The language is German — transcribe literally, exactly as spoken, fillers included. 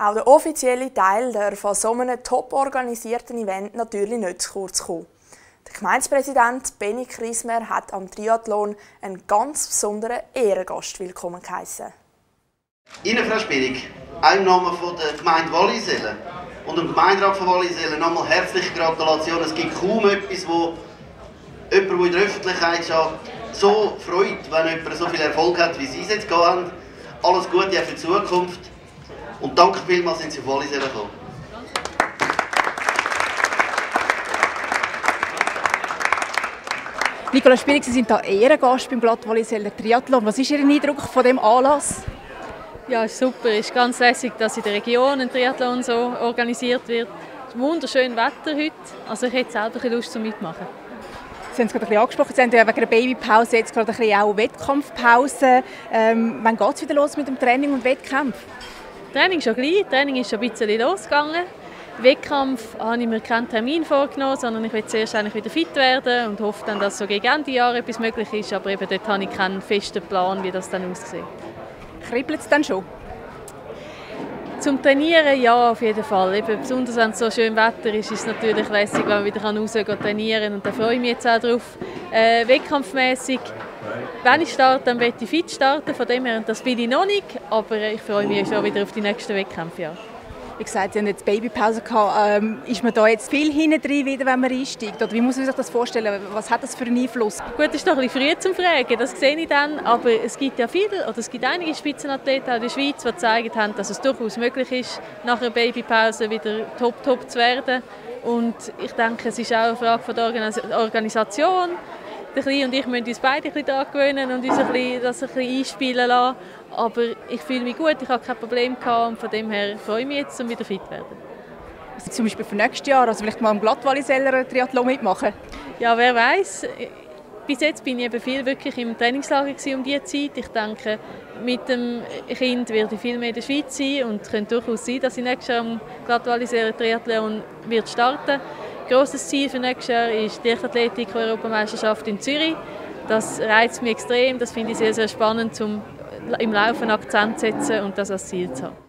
Auch der offizielle Teil darf an so einem top organisierten Event natürlich nicht zu kurz kommen. Der Gemeindepräsident Benny Kriesmer hat am Triathlon einen ganz besonderen Ehrengast willkommen geheissen. Ihnen, Frau Spirig, auch im Namen der Gemeinde Wallisellen und dem Gemeinderat von Wallisellen nochmal herzliche Gratulation. Es gibt kaum etwas, wo jemand, der in der Öffentlichkeit steht, so freut, wenn jemand so viel Erfolg hat, wie Sie es jetzt haben. Alles Gute auch für die Zukunft und danke vielmals, sind Sie auf Wallisellen gekommen. Nicola Spirig, Sie sind hier Ehrengast beim Glatt Walliseller Triathlon. Was ist Ihr Eindruck von diesem Anlass? Ja, ist super. Es ist ganz lässig, dass in der Region ein Triathlon so organisiert wird. Es ist wunderschönes Wetter heute. Also ich hätte selber Lust zum Mitmachen. Sie haben es gerade ein bisschen angesprochen, Sie haben ja wegen der Babypause jetzt gerade ein bisschen auch Wettkampfpause. Ähm, wann geht es wieder los mit dem Training und Wettkampf? Training schon gleich. Training ist schon ein bisschen losgegangen. Wettkampf habe ich mir keinen Termin vorgenommen, sondern ich will zuerst eigentlich wieder fit werden und hoffe dann, dass so gegen Ende Jahr etwas möglich ist. Aber eben dort habe ich keinen festen Plan, wie das dann aussieht. Kribbelt es dann schon? Zum Trainieren ja, auf jeden Fall. Eben, besonders wenn es so schön Wetter ist, ist es natürlich lässig, wenn man wieder rausgehen kann trainieren kann. Und da freue ich mich jetzt auch drauf. Äh, wettkampfmässig, wenn ich starte, dann möchte ich fit starten. Von dem her, das will ich noch nicht, aber ich freue mich schon wieder auf die nächsten Wettkämpfe. Ja. Wie gesagt, Sie hatten jetzt Babypause gehabt. Ähm, ist man da jetzt viel hinten drin, wieder, wenn man einsteigt? Oder wie muss man sich das vorstellen? Was hat das für einen Einfluss? Gut, es ist noch ein bisschen früh zum Fragen, das sehe ich dann. Aber es gibt ja viele, oder es gibt einige Spitzenathleten in der Schweiz, die gezeigt haben, dass es durchaus möglich ist, nach einer Babypause wieder top-top zu werden. Und ich denke, es ist auch eine Frage von der Organis- Organisation. Der Kleine und ich müssen uns beide ein bisschen daran gewöhnen und uns ein bisschen, das ein bisschen einspielen lassen. Aber ich fühle mich gut, ich habe kein Problem gehabt und von dem her freue ich mich jetzt, um wieder fit zu werden. Also zum Beispiel für nächstes Jahr, also vielleicht mal am Glatt Walliseller Triathlon mitmachen? Ja, wer weiß. Bis jetzt bin ich eben viel wirklich im Trainingslager um diese Zeit. Ich denke, mit dem Kind werde ich viel mehr in der Schweiz sein und es könnte durchaus sein, dass ich nächstes Jahr am Glatt Walliseller Triathlon wird starten. Grosses Ziel für nächstes Jahr ist die Leichtathletik-Europameisterschaft in Zürich. Das reizt mich extrem, das finde ich sehr, sehr spannend, um im Laufen Akzent zu setzen und das als Ziel zu haben.